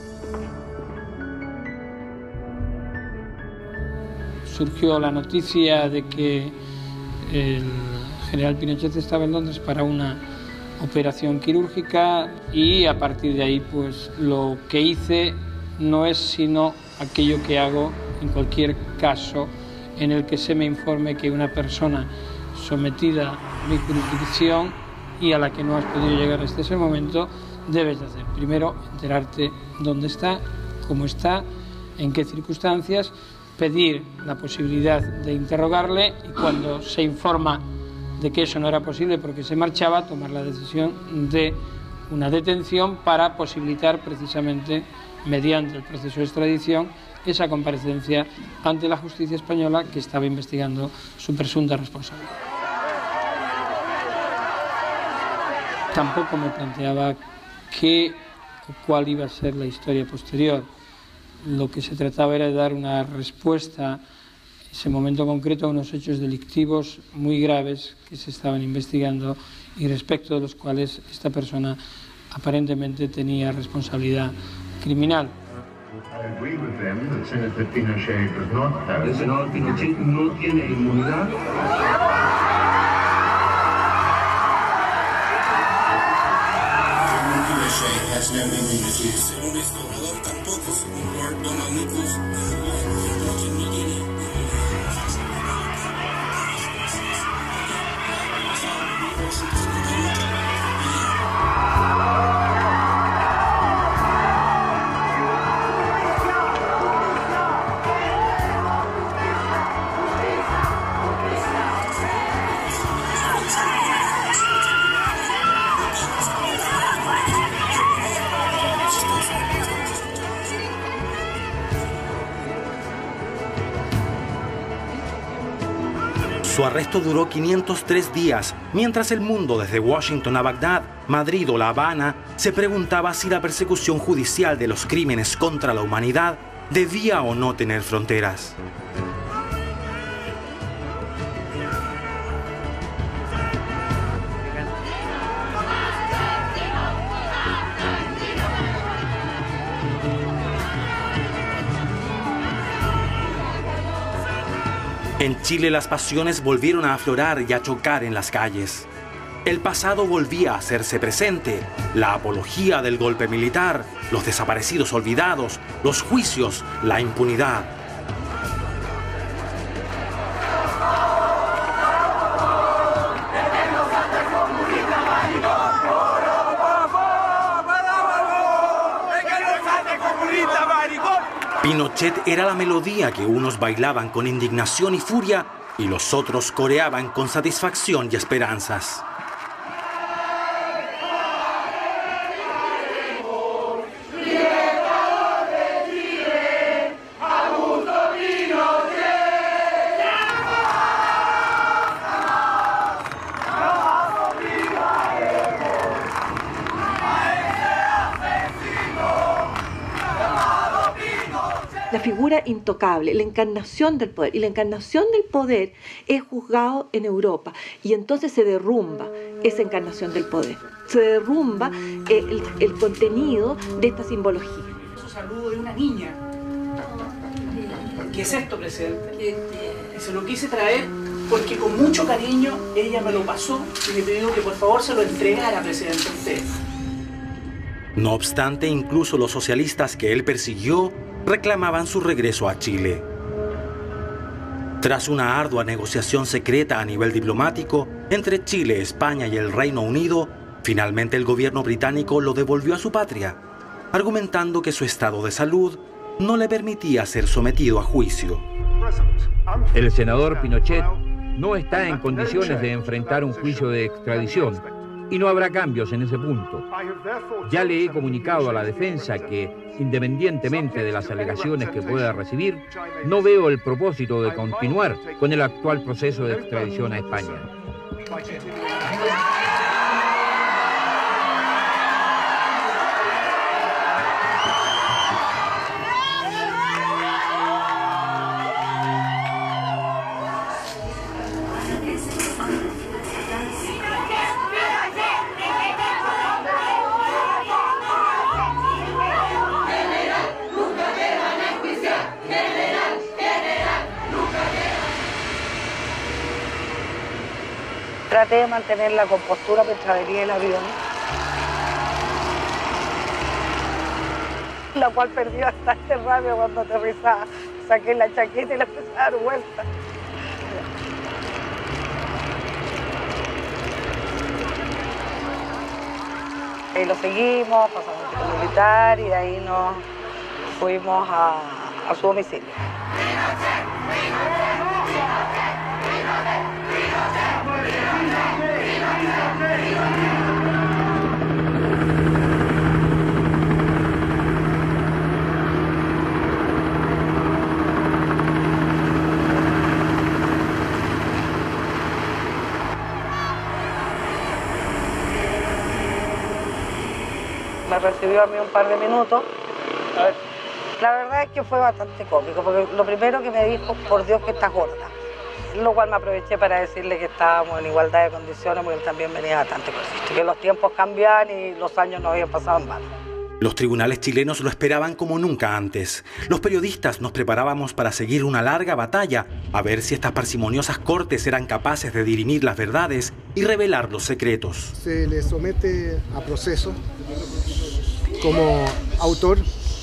Surgió la noticia de que el general Pinochet estaba en Londres para una operación quirúrgica y a partir de ahí pues lo que hice no es sino aquello que hago en cualquier caso en el que se me informe que una persona sometida a mi jurisdicción y a la que no has podido llegar hasta ese momento debes de hacer. Primero enterarte dónde está, cómo está, en qué circunstancias, pedir la posibilidad de interrogarle y cuando se informa de que eso no era posible porque se marchaba, tomar la decisión de una detención para posibilitar precisamente, mediante el proceso de extradición, esa comparecencia ante la justicia española que estaba investigando su presunta responsabilidad. Tampoco me planteaba qué o cuál iba a ser la historia posterior. Lo que se trataba era de dar una respuesta en ese momento concreto a unos hechos delictivos muy graves que se estaban investigando y respecto de los cuales esta persona aparentemente tenía responsabilidad criminal. El senador Pinochet no tiene inmunidad. Has no immunity. Según este orador, tampoco, según Lord Dominicus, Pinochet no tiene. Su arresto duró quinientos tres días, mientras el mundo desde Washington a Bagdad, Madrid o La Habana se preguntaba si la persecución judicial de los crímenes contra la humanidad debía o no tener fronteras. En Chile las pasiones volvieron a aflorar y a chocar en las calles. El pasado volvía a hacerse presente, la apología del golpe militar, los desaparecidos olvidados, los juicios, la impunidad. Pinochet era la melodía que unos bailaban con indignación y furia y los otros coreaban con satisfacción y esperanzas. La figura intocable, la encarnación del poder. Y la encarnación del poder es juzgado en Europa. Y entonces se derrumba esa encarnación del poder. Se derrumba el, el contenido de esta simbología. Su saludo de una niña. ¿Qué es esto, Presidente? Y se lo quise traer porque con mucho cariño ella me lo pasó y le pidió que por favor se lo entregara, Presidente, a usted. No obstante, incluso los socialistas que él persiguió reclamaban su regreso a Chile. Tras una ardua negociación secreta a nivel diplomático entre Chile, España y el Reino Unido, finalmente el gobierno británico lo devolvió a su patria, argumentando que su estado de salud no le permitía ser sometido a juicio. El senador Pinochet no está en condiciones de enfrentar un juicio de extradición y no habrá cambios en ese punto. Ya le he comunicado a la defensa que, independientemente de las alegaciones que pueda recibir, no veo el propósito de continuar con el actual proceso de extradición a España. Traté de mantener la compostura mientras venía el avión, la cual perdí bastante rabia cuando aterrizaba. Saqué la chaqueta y la empecé a dar vuelta. Y lo seguimos, pasamos por el militar y de ahí nos fuimos a, a su domicilio. Me recibió a mí un par de minutos. A ver, la verdad es que fue bastante cómico, porque lo primero que me dijo, por Dios que estás gorda. Lo cual me aproveché para decirle que estábamos en igualdad de condiciones, porque él también venía bastante consciente, que los tiempos cambian y los años no habían pasado en vano. Los tribunales chilenos lo esperaban como nunca antes. Los periodistas nos preparábamos para seguir una larga batalla, a ver si estas parsimoniosas cortes eran capaces de dirimir las verdades y revelar los secretos. Se le somete a proceso como autor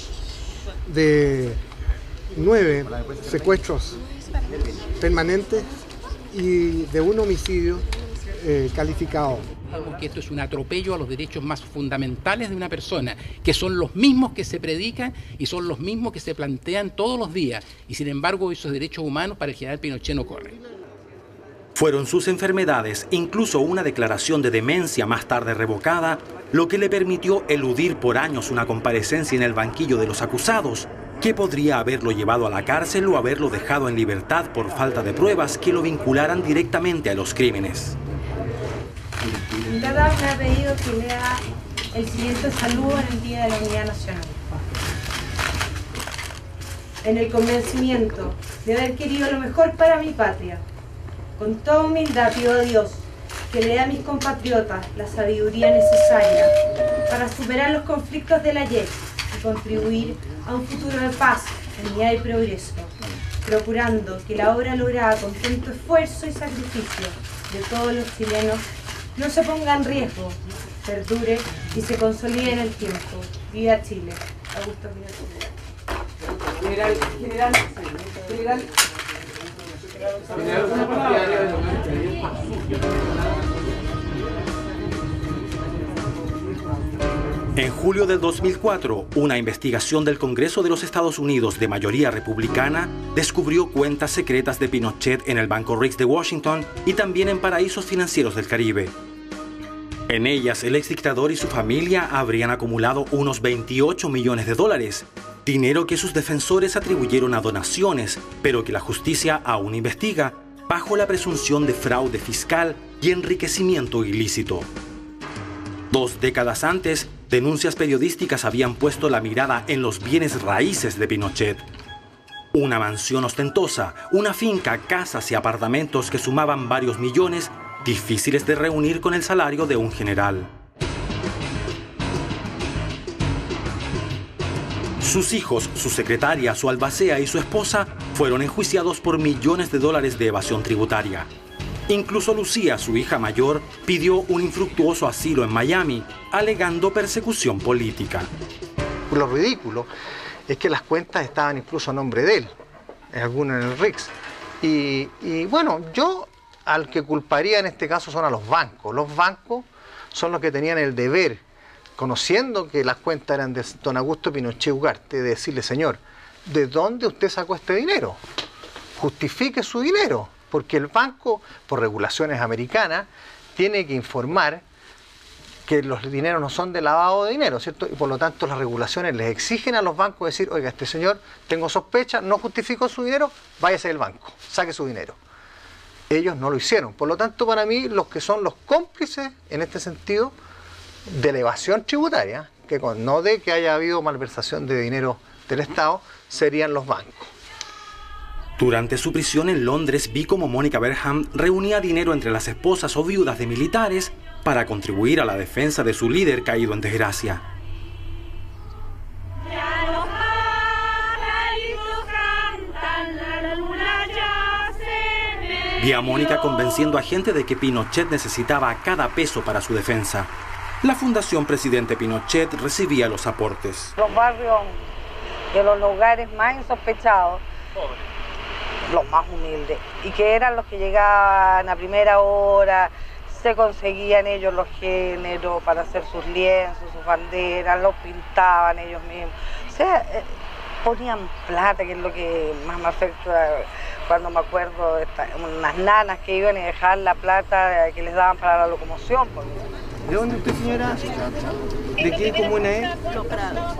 de nueve secuestros permanentes y de un homicidio eh, calificado. Que esto es un atropello a los derechos más fundamentales de una persona, que son los mismos que se predican y son los mismos que se plantean todos los días, y sin embargo esos derechos humanos para el general Pinochet no corren. Fueron sus enfermedades, incluso una declaración de demencia más tarde revocada, lo que le permitió eludir por años una comparecencia en el banquillo de los acusados, que podría haberlo llevado a la cárcel o haberlo dejado en libertad por falta de pruebas que lo vincularan directamente a los crímenes. Dada me ha pedido que lea el siguiente saludo en el Día de la Unidad Nacional. En el convencimiento de haber querido lo mejor para mi patria, con toda humildad pido a Dios que le dé a mis compatriotas la sabiduría necesaria para superar los conflictos del ayer y contribuir a un futuro de paz, unidad y progreso, procurando que la obra lograda con tanto esfuerzo y sacrificio de todos los chilenos no se ponga en riesgo, perdure y se consolide en el tiempo. ¡Viva Chile! Augusto Pinochet. General, general, general. En julio del dos mil cuatro, una investigación del Congreso de los Estados Unidos de mayoría republicana descubrió cuentas secretas de Pinochet en el Banco Riggs de Washington y también en paraísos financieros del Caribe. En ellas, el exdictador y su familia habrían acumulado unos veintiocho millones de dólares, dinero que sus defensores atribuyeron a donaciones, pero que la justicia aún investiga bajo la presunción de fraude fiscal y enriquecimiento ilícito. Dos décadas antes, denuncias periodísticas habían puesto la mirada en los bienes raíces de Pinochet. Una mansión ostentosa, una finca, casas y apartamentos que sumaban varios millones, difíciles de reunir con el salario de un general. Sus hijos, su secretaria, su albacea y su esposa fueron enjuiciados por millones de dólares de evasión tributaria. Incluso Lucía, su hija mayor, pidió un infructuoso asilo en Miami, alegando persecución política. Lo ridículo es que las cuentas estaban incluso a nombre de él, en alguno en el R I C S. Y, y bueno, yo al que culparía en este caso son a los bancos. Los bancos son los que tenían el deber, conociendo que las cuentas eran de don Augusto Pinochet Ugarte, de decirle, señor, ¿de dónde usted sacó este dinero? Justifique su dinero, porque el banco, por regulaciones americanas, tiene que informar que los dineros no son de lavado de dinero, ¿cierto? Y por lo tanto las regulaciones les exigen a los bancos decir, oiga, este señor, tengo sospecha, no justificó su dinero, váyase del banco, saque su dinero. Ellos no lo hicieron. Por lo tanto, para mí, los que son los cómplices, en este sentido, de la evasión tributaria, que con, no de que haya habido malversación de dinero del Estado, serían los bancos. Durante su prisión en Londres vi cómo Mónica Bergham reunía dinero entre las esposas o viudas de militares para contribuir a la defensa de su líder caído en desgracia. Vi a Mónica convenciendo a gente de que Pinochet necesitaba cada peso para su defensa. La Fundación Presidente Pinochet recibía los aportes. Los barrios de los lugares más insospechados, los más humildes, y que eran los que llegaban a primera hora, se conseguían ellos los géneros para hacer sus lienzos, sus banderas, los pintaban ellos mismos. O sea, eh, ponían plata, que es lo que más me afecta cuando me acuerdo de esta, unas nanas que iban a dejar la plata que les daban para la locomoción. Porque... ¿De dónde usted, señora? ¿De qué comuna es? Los Prados.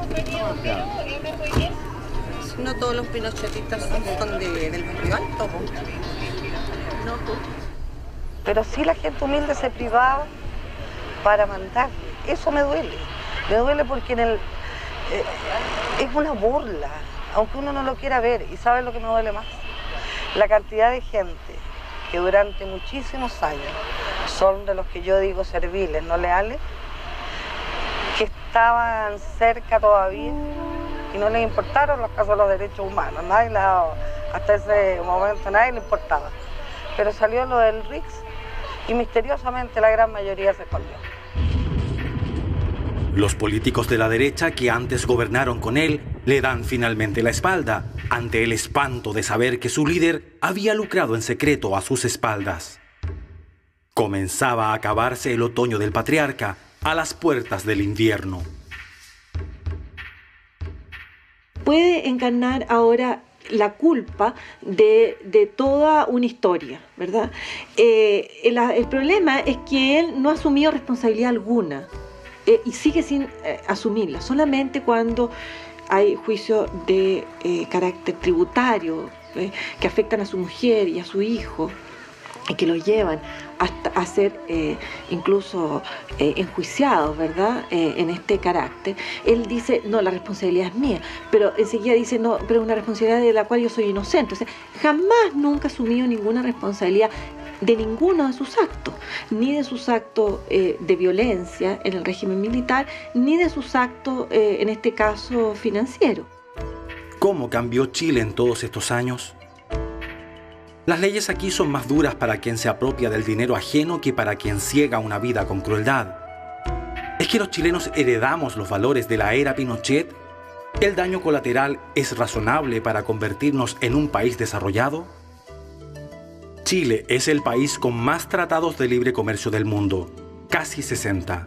No todos los pinochetistas son de, del barrio alto. No todos. Pero sí la gente humilde se privaba para mandar. Eso me duele. Me duele porque en el, eh, es una burla, aunque uno no lo quiera ver. ¿Y sabe lo que me duele más? La cantidad de gente que durante muchísimos años son de los que yo digo serviles, no leales, que estaban cerca todavía y no les importaron los casos de los derechos humanos. Nadie les, hasta ese momento nadie le importaba. Pero salió lo del R I C S y misteriosamente la gran mayoría se escondió. Los políticos de la derecha que antes gobernaron con él le dan finalmente la espalda ante el espanto de saber que su líder había lucrado en secreto a sus espaldas. Comenzaba a acabarse el otoño del patriarca a las puertas del invierno. Puede encarnar ahora la culpa de, de toda una historia, ¿verdad? Eh, el, el problema es que él no ha asumido responsabilidad alguna eh, y sigue sin eh, asumirla, solamente cuando hay juicios de eh, carácter tributario eh, que afectan a su mujer y a su hijo y que los llevan hasta a ser eh, incluso eh, enjuiciados, ¿verdad? Eh, en este carácter. Él dice, no, la responsabilidad es mía, pero enseguida dice, no, pero es una responsabilidad de la cual yo soy inocente. O sea, jamás nunca ha asumido ninguna responsabilidad de ninguno de sus actos, ni de sus actos eh, de violencia en el régimen militar, ni de sus actos, eh, en este caso, financieros. ¿Cómo cambió Chile en todos estos años? Las leyes aquí son más duras para quien se apropia del dinero ajeno que para quien ciega una vida con crueldad. ¿Es que los chilenos heredamos los valores de la era Pinochet? ¿El daño colateral es razonable para convertirnos en un país desarrollado? Chile es el país con más tratados de libre comercio del mundo, casi sesenta.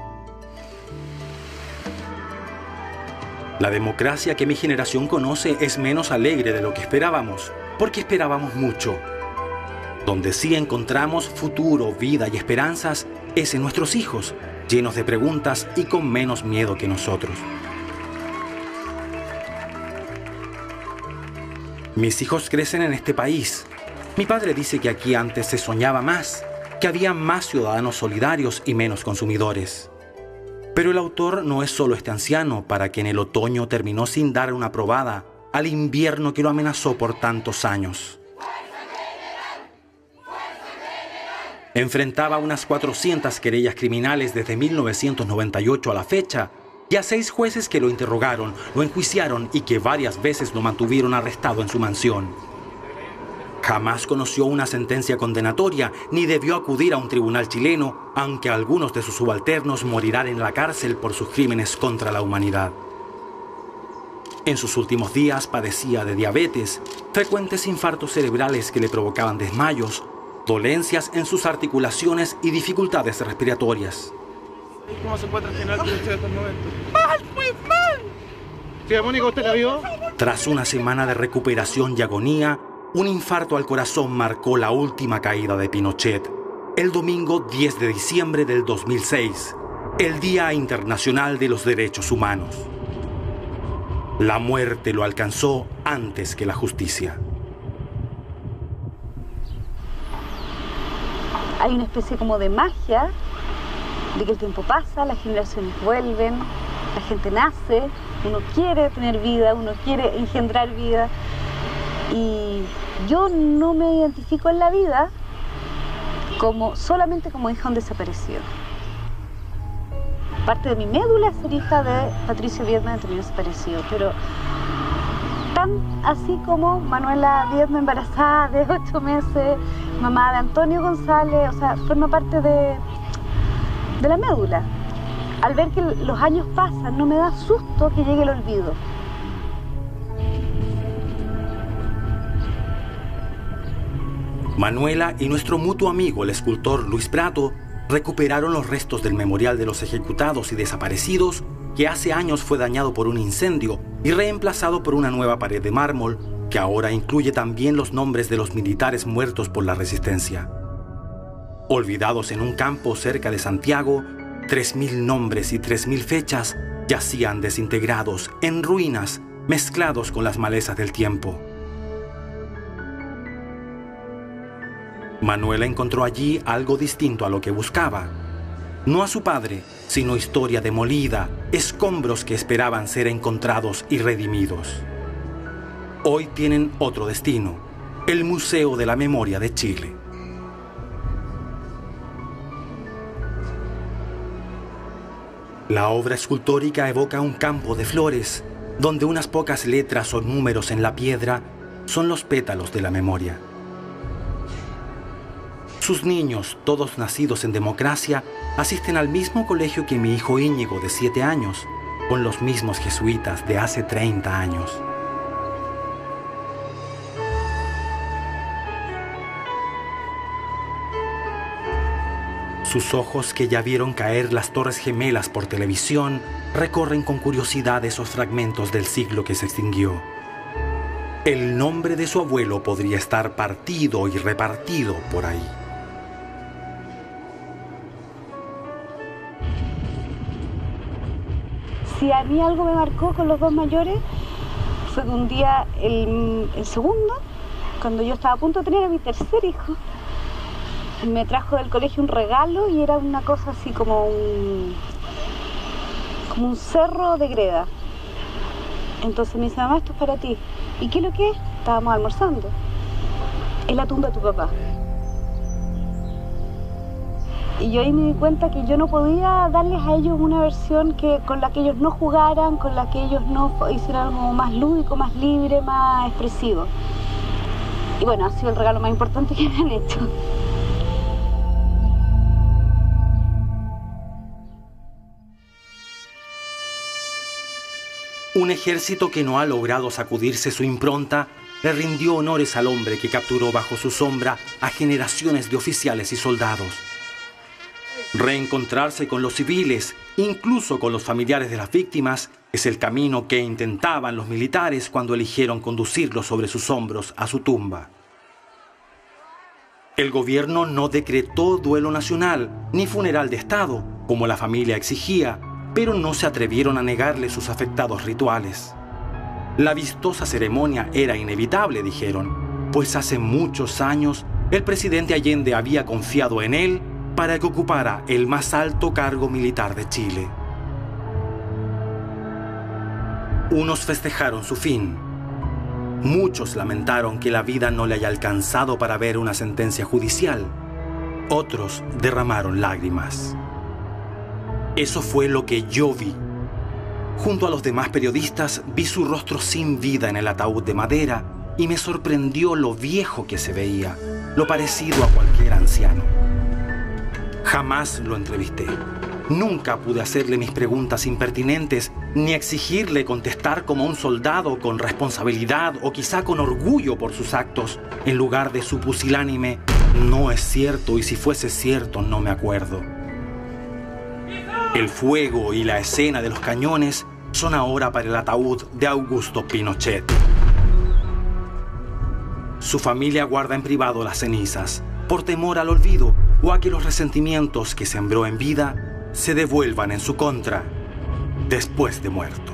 La democracia que mi generación conoce es menos alegre de lo que esperábamos, porque esperábamos mucho. Donde sí encontramos futuro, vida y esperanzas es en nuestros hijos, llenos de preguntas y con menos miedo que nosotros. Mis hijos crecen en este país. Mi padre dice que aquí antes se soñaba más, que había más ciudadanos solidarios y menos consumidores. Pero el autor no es solo este anciano para quien el otoño terminó sin dar una probada al invierno que lo amenazó por tantos años. Enfrentaba unas cuatrocientas querellas criminales desde mil novecientos noventa y ocho a la fecha y a seis jueces que lo interrogaron, lo enjuiciaron y que varias veces lo mantuvieron arrestado en su mansión. Jamás conoció una sentencia condenatoria ni debió acudir a un tribunal chileno, aunque algunos de sus subalternos morirán en la cárcel por sus crímenes contra la humanidad. En sus últimos días padecía de diabetes, frecuentes infartos cerebrales que le provocaban desmayos, dolencias en sus articulaciones y dificultades respiratorias. ¿Cómo se encuentra el general Pinochet en estos momentos? ¡Mal, muy mal! Tía Mónica, ¿usted la vio? Tras una semana de recuperación y agonía, un infarto al corazón marcó la última caída de Pinochet, el domingo diez de diciembre del dos mil seis, el Día Internacional de los Derechos Humanos. La muerte lo alcanzó antes que la justicia. Hay una especie como de magia de que el tiempo pasa, las generaciones vuelven, la gente nace, uno quiere tener vida, uno quiere engendrar vida. Y yo no me identifico en la vida como, solamente como hija de un desaparecido. Parte de mi médula es ser hija de Patricio Viedma, también desaparecido, pero tan así como Manuela Viedma embarazada de ocho meses, mamá de Antonio González, o sea, forma parte de, de la médula. Al ver que los años pasan, no me da susto que llegue el olvido. Manuela y nuestro mutuo amigo, el escultor Luis Prato, recuperaron los restos del memorial de los ejecutados y desaparecidos que hace años fue dañado por un incendio y reemplazado por una nueva pared de mármol que ahora incluye también los nombres de los militares muertos por la resistencia. Olvidados en un campo cerca de Santiago, tres mil nombres y tres mil fechas yacían desintegrados, en ruinas, mezclados con las malezas del tiempo. Manuela encontró allí algo distinto a lo que buscaba. No a su padre, sino historia demolida, escombros que esperaban ser encontrados y redimidos. Hoy tienen otro destino, el Museo de la Memoria de Chile. La obra escultórica evoca un campo de flores, donde unas pocas letras o números en la piedra son los pétalos de la memoria. Sus niños, todos nacidos en democracia, asisten al mismo colegio que mi hijo Íñigo, de siete años, con los mismos jesuitas de hace treinta años. Sus ojos, que ya vieron caer las Torres Gemelas por televisión, recorren con curiosidad esos fragmentos del siglo que se extinguió. El nombre de su abuelo podría estar partido y repartido por ahí. Si a mí algo me marcó con los dos mayores, fue que un día, el, el segundo, cuando yo estaba a punto de tener a mi tercer hijo, me trajo del colegio un regalo y era una cosa así como un, como un cerro de greda. Entonces me dice, mamá, esto es para ti. ¿Y qué es lo que es? Estábamos almorzando. Es la tumba de tu papá. Y yo ahí me di cuenta que yo no podía darles a ellos una versión que, con la que ellos no jugaran, con la que ellos no hicieran algo más lúdico, más libre, más expresivo. Y bueno, ha sido el regalo más importante que me han hecho. Un ejército que no ha logrado sacudirse su impronta le rindió honores al hombre que capturó bajo su sombra a generaciones de oficiales y soldados. Reencontrarse con los civiles, incluso con los familiares de las víctimas, es el camino que intentaban los militares cuando eligieron conducirlos sobre sus hombros a su tumba. El gobierno no decretó duelo nacional ni funeral de Estado, como la familia exigía, pero no se atrevieron a negarle sus afectados rituales. La vistosa ceremonia era inevitable, dijeron, pues hace muchos años el presidente Allende había confiado en él para que ocupara el más alto cargo militar de Chile. Unos festejaron su fin, Muchos lamentaron que la vida no le haya alcanzado para ver una sentencia judicial. Otros derramaron lágrimas. Eso fue lo que yo vi. Junto a los demás periodistas vi su rostro sin vida en el ataúd de madera y me sorprendió lo viejo que se veía, lo parecido a cualquier anciano. Jamás lo entrevisté. Nunca pude hacerle mis preguntas impertinentes, ni exigirle contestar como un soldado con responsabilidad o quizá con orgullo por sus actos, en lugar de su pusilánime "no es cierto y si fuese cierto no me acuerdo". El fuego y la escena de los cañones son ahora para el ataúd de Augusto Pinochet. Su familia guarda en privado las cenizas, por temor al olvido o a que los resentimientos que sembró en vida se devuelvan en su contra después de muerto.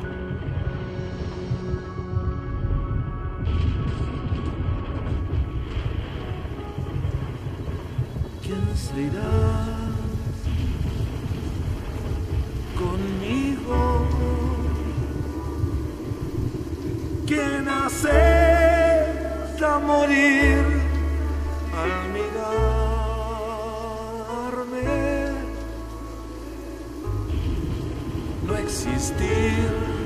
¿Quién se irá conmigo? ¿Quién acepta morir al mirarme? No existir